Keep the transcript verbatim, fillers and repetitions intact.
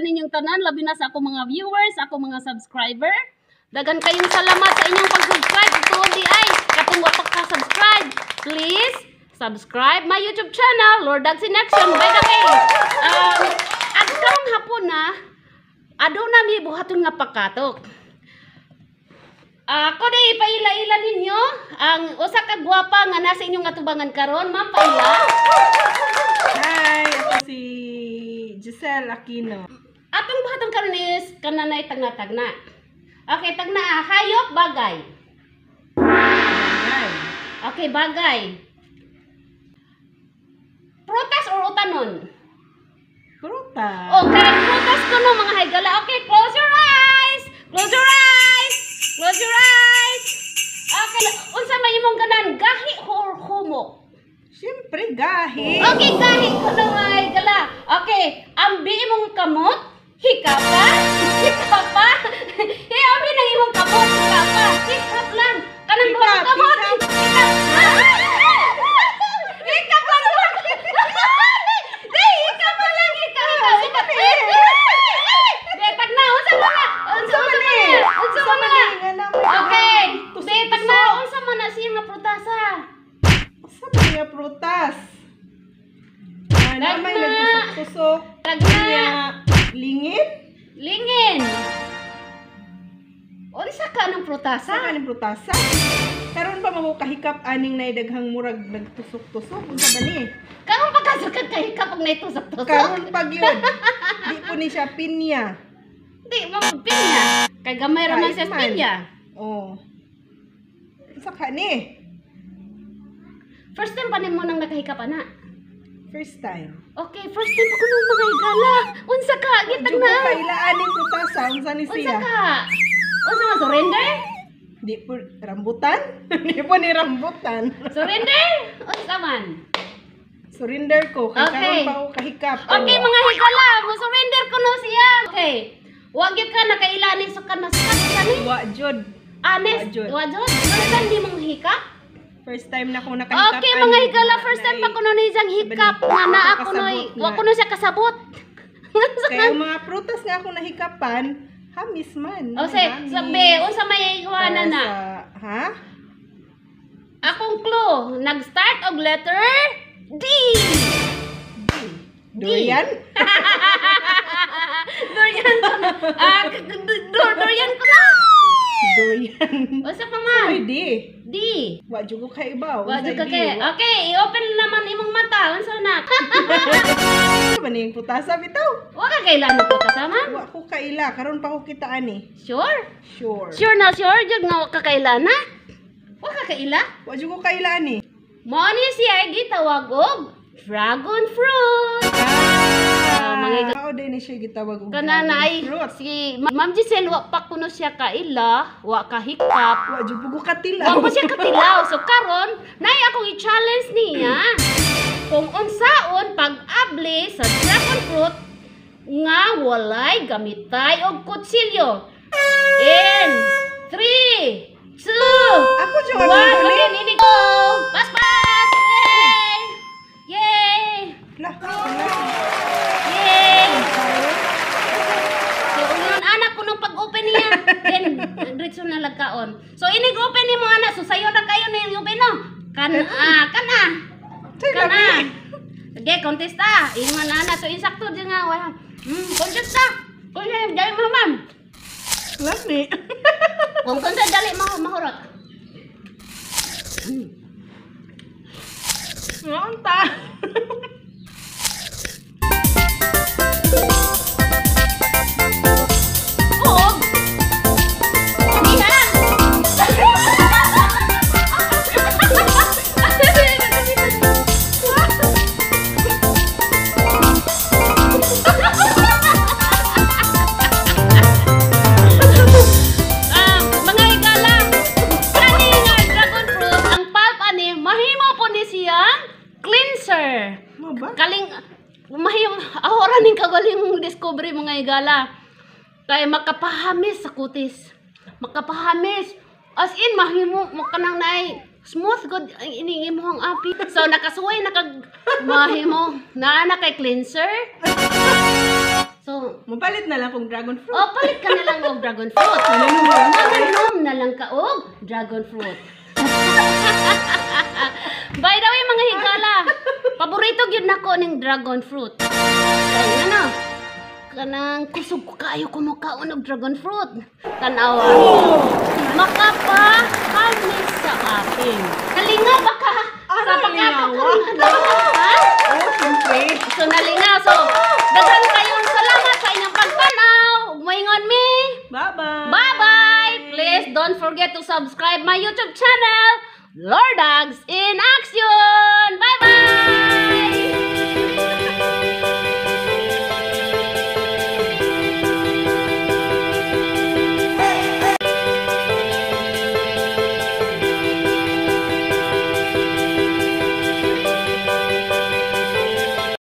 kaninyong tanan, labi na sa ako mga viewers, ako mga subscriber. Dagan kayong salamat sa inyong pag-subscribe. Tuon di ay katong wa pa ka-subscribe. Please subscribe my YouTube channel, Lord Dagsin Action. By the way, um, adtong hapon na aduna mi buhaton nga pagkatok. Ako uh, di paila-ila ninyo ang usa ka gwapa nga nasa inyong atubangan karon, Ma'am Paila. Hi, ako si Giselle Aquino. Atong buhaton karon is kananay tagna-tagna. Okay, tagna hayop bagay. Bagay. Okay, bagay. Prutas or utanon? Prutas. Okay, prutas kuno mga haygala. Okay, close your eyes. Close your eyes. Close your eyes. Okay, unsa may imong ganan? Gahi or humok? Siyempre, gahi. Okay, gahi kuno mga haygala. Okay, ambi imong kamot. Hikapa? Hikapa? Hey, ambi na imong kamot. Hikapa? Hikap lang. Kanang buhat kamot. Hikap. Hikap lang. Hey, hikap lang. Hikap. Hikap. Betag na. Unsa man na? Unsa man na? Unsa man na? Okay. Betag na. Unsa man na siya nga prutasa? Unsa man nga prutas? Ano may nagtusok-tusok? Tagna. Lingin? Lingin. Unsa ka ng prutasa? Sa kaning prutasa? Karon pa mo kahikap aning nay daghang murag nagtusok-tusok unsa ba ni? Karon pagkasukad kay kapag naitusok-tusok. Karon pag yun. Di po ni siya pinya. Di mo pinya. Kay gamay ra man siya Kahit man. pinya. Oh. Unsa ka ni? First time pa nimo nang nakahikap ana. First time. Okay, first time ako nung mga igala. Unsa ka? Gitag Jugo na. kailaaning prutasa unsa ni Unsa siya? ka? Unsa nga surrender? Di po rambutan? Di po ni rambutan. Surrender? Unsa man? Surrender ko kay Okay. karon pa ako kahikap. Okay, mga higala, mo surrender ko no siya. Okay. Wag gyud ka nakailani sukan masukan kani. Wa jud. Honest, Wa jud. wa jud. First time di mong hikap? First time na ko nakahikap. Okay, mga higala, first time pa ko no ni isang hikap nga na ako no, wa ko no siya kasabot. Kaya ang mga prutas nga ako nahikapan, hamis man. O say, Hamis. sabi, unsa may iwanan Para na? sa- Ha? Akong clue, nag-start og letter D. Durian? Durian ko na. Ah, du- du- durian ko na. Durian. Unsa pa man? Pwede. D. Wa jud ko kay ibaw. Wa jud ka Unsay kay. di? Wa- Okay, i-open naman imong mata. Unsa na? Ano ba ning putasa bitaw? Wa ka kailan ko kasama? Wa ko kaila karon pa ko kita ani. Sure? Sure. Sure na sure jud nga wa ka kailan na? Wa ka kaila? Wa jud ko kaila ani. Mao ni siya gitawag og dragon fruit. Ah, mga- Mao din ni siya gitawag og Kana na ay fruit. si Ma'am Giselle wa pa kuno siya kaila, wa ka hikap. Wa jud ko Wa katilaw. ko siya katilaw. So karon, nay akong i-challenge niya kung unsaon pag-abli sa dragon fruit nga walay gamitay og kutsilyo. In three, two, Ako jud one. ang Okay, galing. nini ko. Pas pas. Yay! Yay! Lah, wala. Yay! So, unyon anak ko nung pag-open niya, then diretso na lagkaon. So, inig-open ni mo anak, so sayo na kayo ni open no. Kan ah, kana. Say Kana. lami. Sige, contest ta. Ingon na anak, so insakto din nga wala. Hmm, contest ta. Kung dali mo ma'am. Lami. Kung contest dali mo mahurot. Hmm. Ngonta. Oo. Hindi na. Ah, mga higala, kani nga dragon fruit, ang pulp ani, mahimo po ni siyang cleanser. Mo ba? Kaling mahim ahora ning kagaling discovery mga higala. Kay makapahamis sa kutis. Makapahamis. As in mahimo mo kanang nay smooth good ini imong api. So nakasuway nakag mahimo na na kay cleanser. So Mapalit na lang kung dragon fruit. O, palit ka na lang og dragon fruit. Mananong ba? Mananong na lang ka og dragon fruit. By the way, mga higala, paborito gyud nako ning dragon fruit. Kaya ano, kanang kusog ko kayo kumakaon og dragon fruit. Tanawa. Makapa-hamis sa akin. Kalinga ba ka? Ah, Sa pagkata ko. nalingawa. Ha? Oh, siyempre. So, nalingaw. So, daghan kayong salamat sa inyong pagtanaw. Umaingon mi. Bye-bye. Bye-bye! Please don't forget to subscribe my YouTube channel, Lordags in Action!